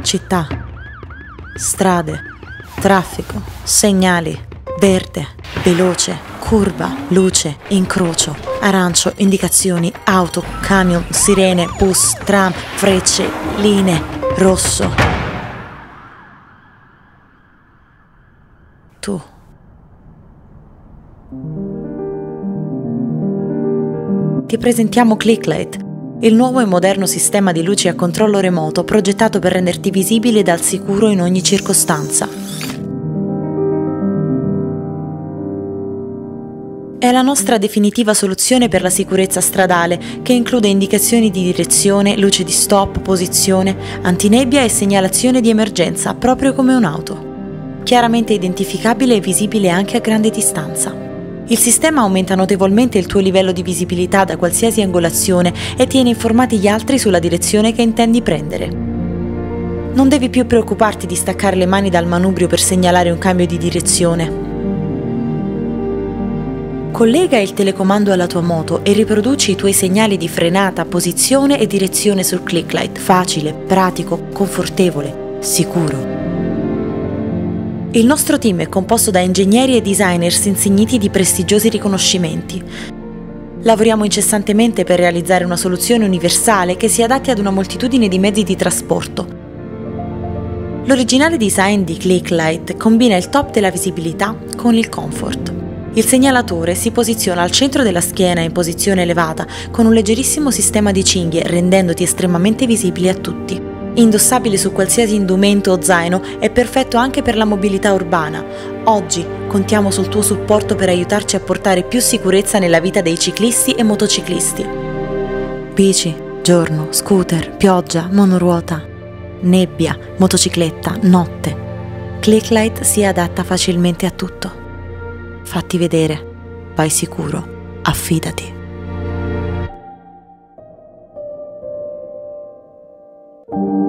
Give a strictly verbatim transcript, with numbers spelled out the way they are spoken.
città, strade, traffico, segnali, verde, veloce, curva, luce, incrocio, arancio, indicazioni, auto, camion, sirene, bus, tram, frecce, linee, rosso. Tu. Ti presentiamo Clicklight, il nuovo e moderno sistema di luci a controllo remoto progettato per renderti visibile dal sicuro in ogni circostanza. È la nostra definitiva soluzione per la sicurezza stradale, che include indicazioni di direzione, luce di stop, posizione, antinebbia e segnalazione di emergenza, proprio come un'auto. Chiaramente identificabile e visibile anche a grande distanza. Il sistema aumenta notevolmente il tuo livello di visibilità da qualsiasi angolazione e tiene informati gli altri sulla direzione che intendi prendere. Non devi più preoccuparti di staccare le mani dal manubrio per segnalare un cambio di direzione. Collega il telecomando alla tua moto e riproduci i tuoi segnali di frenata, posizione e direzione sul Clicklight. Facile, pratico, confortevole, sicuro. Il nostro team è composto da ingegneri e designers insigniti di prestigiosi riconoscimenti. Lavoriamo incessantemente per realizzare una soluzione universale che si adatti ad una moltitudine di mezzi di trasporto. L'originale design di Clicklight combina il top della visibilità con il comfort. Il segnalatore si posiziona al centro della schiena in posizione elevata con un leggerissimo sistema di cinghie, rendendoti estremamente visibile a tutti. Indossabile su qualsiasi indumento o zaino, è perfetto anche per la mobilità urbana. Oggi contiamo sul tuo supporto per aiutarci a portare più sicurezza nella vita dei ciclisti e motociclisti. Bici, giorno, scooter, pioggia, monoruota, nebbia, motocicletta, notte. Clicklight si adatta facilmente a tutto. Fatti vedere, vai sicuro, affidati. Thank you.